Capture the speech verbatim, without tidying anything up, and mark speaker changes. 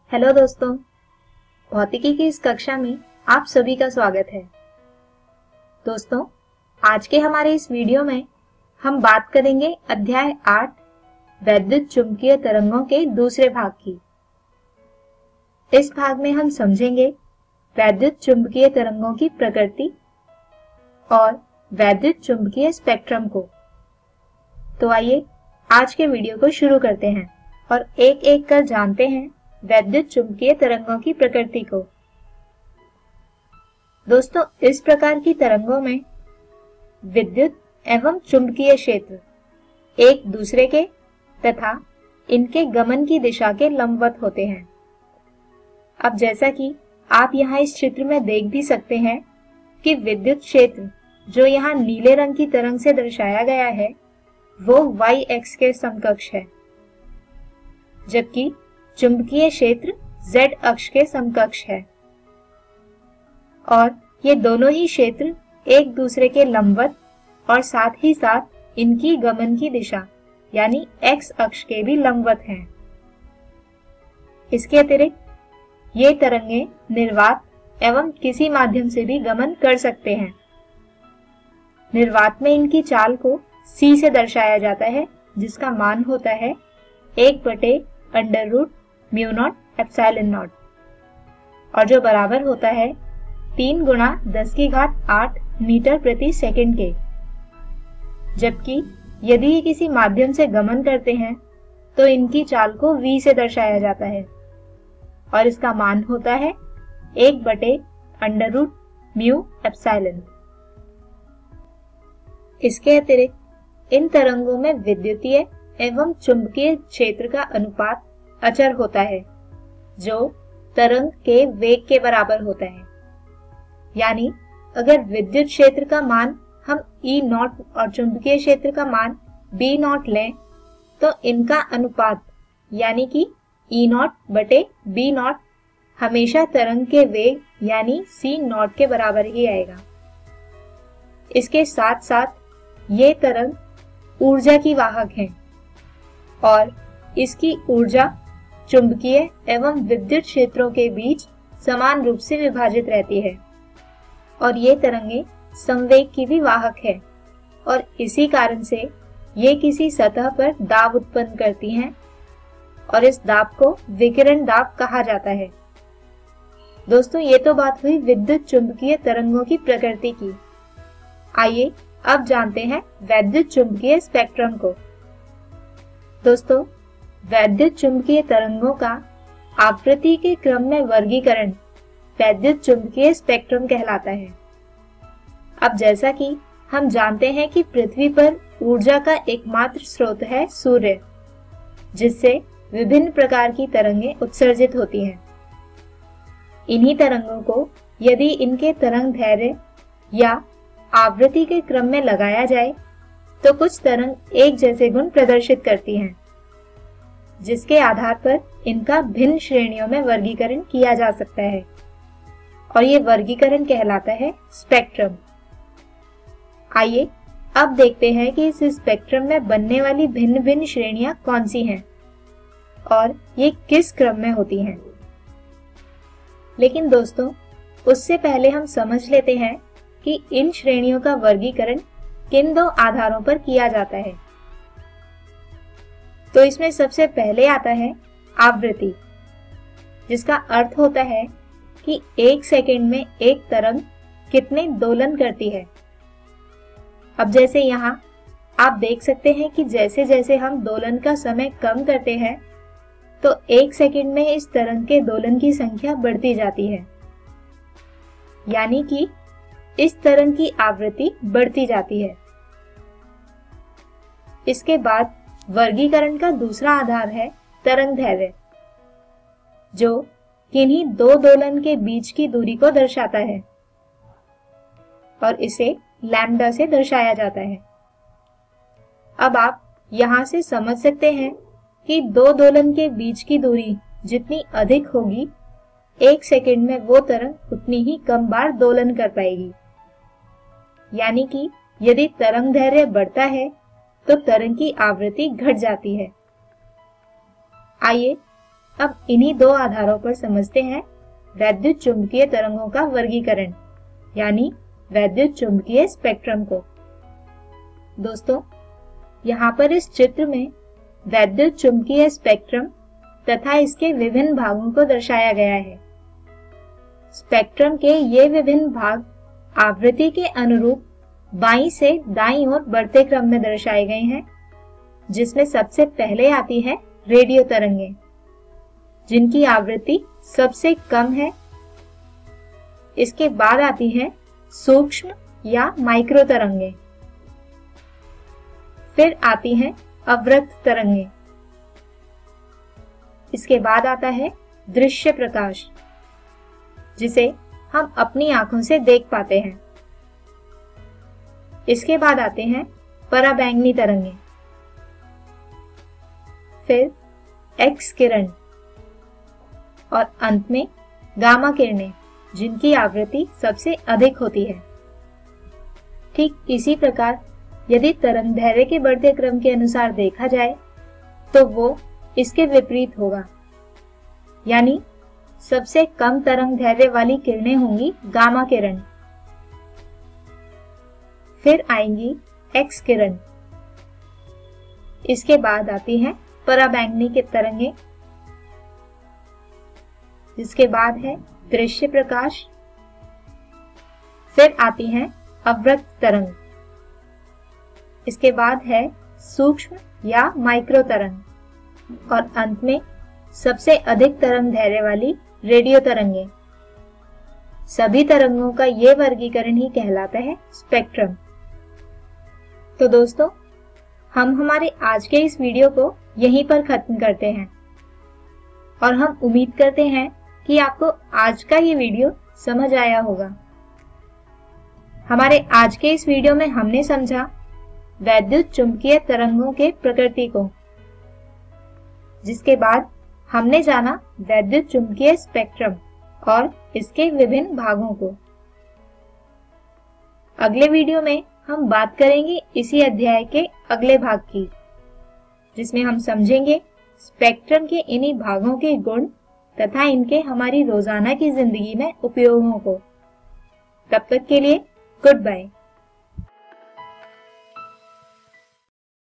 Speaker 1: Hello दोस्तों, भौतिकी की इस कक्षा में आप सभी का स्वागत है। दोस्तों, आज के हमारे इस वीडियो में हम बात करेंगे अध्याय आठ वैद्युत चुंबकीय तरंगों के दूसरे भाग की। इस भाग में हम समझेंगे वैद्युत चुंबकीय तरंगों की प्रकृति और वैद्युत चुंबकीय स्पेक्ट्रम को। तो आइए आज के वीडियो को शुरू करते हैं और एक एक कर जानते हैं वैद्युत चुंबकीय तरंगों की प्रकृति को। दोस्तों, इस प्रकार की तरंगों में विद्युत एवं चुंबकीय क्षेत्र एक दूसरे के तथा इनके गमन की दिशा के लंबवत होते हैं। अब जैसा कि आप यहाँ इस चित्र में देख भी सकते हैं कि विद्युत क्षेत्र जो यहाँ नीले रंग की तरंग से दर्शाया गया है वो वाई एक्स के समकक्ष है, जबकि चुंबकीय क्षेत्र Z अक्ष के समकक्ष है और ये दोनों ही क्षेत्र एक दूसरे के लंबवत और साथ ही साथ इनकी गमन की दिशा यानी X अक्ष के भी लंबवत हैं। इसके अतिरिक्त ये तरंगे निर्वात एवं किसी माध्यम से भी गमन कर सकते हैं। निर्वात में इनकी चाल को C से दर्शाया जाता है, जिसका मान होता है एक बटे under root mu not epsilon not और जो बराबर होता है तीन गुणा दस की घात आठ मीटर प्रति सेकंड के। जबकि यदि ये किसी माध्यम से गमन करते हैं तो इनकी चाल को v से दर्शाया जाता है और इसका मान होता है एक बटे अंडर रूट म्यू एप्सिलॉन। इसके अतिरिक्त इन तरंगों में विद्युतीय एवं चुंबकीय क्षेत्र का अनुपात अचर होता है, जो तरंग के वेग के बराबर होता है। यानी अगर विद्युत क्षेत्र का मान हम E नॉट और चुंबकीय क्षेत्र का मान B नॉट लें तो इनका अनुपात यानी कि E नॉट बटे B नॉट हमेशा तरंग के वेग यानी C नॉट के बराबर ही आएगा। इसके साथ साथ ये तरंग ऊर्जा की वाहक हैं और इसकी ऊर्जा चुंबकीय एवं विद्युत क्षेत्रों के बीच समान रूप से विभाजित रहती है और ये तरंगे संवेग की भी वाहक है और इसी कारण से ये किसी सतह पर दाब उत्पन्न करती हैं और इस दाब को विकिरण दाब कहा जाता है। दोस्तों, ये तो बात हुई विद्युत चुंबकीय तरंगों की प्रकृति की। आइए अब जानते हैं वैद्युत चुंबकीय स्पेक्ट्रम को। दोस्तों, वैद्युत चुंबकीय तरंगों का आवृत्ति के क्रम में वर्गीकरण वैद्युत चुंबकीय स्पेक्ट्रम कहलाता है। अब जैसा कि हम जानते हैं कि पृथ्वी पर ऊर्जा का एकमात्र स्रोत है सूर्य, जिससे विभिन्न प्रकार की तरंगें उत्सर्जित होती हैं। इन्हीं तरंगों को यदि इनके तरंग दैर्घ्य या आवृत्ति के क्रम में लगाया जाए तो कुछ तरंग एक जैसे गुण प्रदर्शित करती हैं, जिसके आधार पर इनका भिन्न श्रेणियों में वर्गीकरण किया जा सकता है और ये वर्गीकरण कहलाता है स्पेक्ट्रम। आइए अब देखते हैं कि इस स्पेक्ट्रम में बनने वाली भिन्न भिन्न श्रेणियां कौन सी हैं और ये किस क्रम में होती हैं। लेकिन दोस्तों, उससे पहले हम समझ लेते हैं कि इन श्रेणियों का वर्गीकरण किन दो आधारों पर किया जाता है। तो इसमें सबसे पहले आता है आवृत्ति, जिसका अर्थ होता है कि एक सेकंड में एक तरंग कितने दोलन करती है। अब जैसे यहाँ आप देख सकते हैं कि जैसे जैसे हम दोलन का समय कम करते हैं तो एक सेकंड में इस तरंग के दोलन की संख्या बढ़ती जाती है, यानी कि इस तरंग की आवृत्ति बढ़ती जाती है। इसके बाद वर्गीकरण का दूसरा आधार है तरंग दैर्घ्य, जो किन्हीं दो दोलन के बीच की दूरी को दर्शाता है और इसे लैम्डा से दर्शाया जाता है। अब आप यहाँ से समझ सकते हैं कि दो दोलन के बीच की दूरी जितनी अधिक होगी, एक सेकंड में वो तरंग उतनी ही कम बार दोलन कर पाएगी। यानी कि यदि तरंग दैर्घ्य बढ़ता है तो तरंग की आवृत्ति घट जाती है। आइए अब इन्हीं दो आधारों पर समझते हैं वैद्युत चुंबकीय तरंगों का वर्गीकरण, यानी वैद्युत चुंबकीय स्पेक्ट्रम को। दोस्तों, यहाँ पर इस चित्र में वैद्युत चुंबकीय स्पेक्ट्रम तथा इसके विभिन्न भागों को दर्शाया गया है। स्पेक्ट्रम के ये विभिन्न भाग आवृत्ति के अनुरूप बाईं से दाईं ओर बढ़ते क्रम में दर्शाए गए हैं, जिसमें सबसे पहले आती है रेडियो तरंगें, जिनकी आवृत्ति सबसे कम है। इसके बाद आती है सूक्ष्म या माइक्रो तरंगें। फिर आती हैं अवरक्त तरंगें। इसके बाद आता है दृश्य प्रकाश, जिसे हम अपनी आंखों से देख पाते हैं। इसके बाद आते हैं पराबैंगनी तरंगें, फिर एक्स किरण और अंत में गामा किरणें, जिनकी आवृत्ति सबसे अधिक होती है। ठीक इसी प्रकार यदि तरंग दैर्घ्य के बढ़ते क्रम के अनुसार देखा जाए तो वो इसके विपरीत होगा, यानी सबसे कम तरंग दैर्घ्य वाली किरणें होंगी गामा किरण, फिर आएंगी एक्स किरण, इसके बाद आती हैं पराबैंगनी की तरंगें, जिसके बाद है दृश्य प्रकाश, फिर आती हैं अवरक्त तरंग, इसके बाद है सूक्ष्म या माइक्रो तरंग और अंत में सबसे अधिक तरंग दैर्घ्य वाली रेडियो तरंगें। सभी तरंगों का ये वर्गीकरण ही कहलाता है स्पेक्ट्रम। तो दोस्तों, हम हमारे आज के इस वीडियो को यहीं पर खत्म करते हैं और हम उम्मीद करते हैं कि आपको आज का ये वीडियो समझ आया होगा। हमारे आज के इस वीडियो में हमने समझा वैद्युत चुंबकीय तरंगों के प्रकृति को, जिसके बाद हमने जाना वैद्युत चुंबकीय स्पेक्ट्रम और इसके विभिन्न भागों को। अगले वीडियो में हम बात करेंगे इसी अध्याय के अगले भाग की, जिसमें हम समझेंगे स्पेक्ट्रम के इन्हीं भागों के गुण तथा इनके हमारी रोजाना की जिंदगी में उपयोगों को। तब तक के लिए गुड बाय।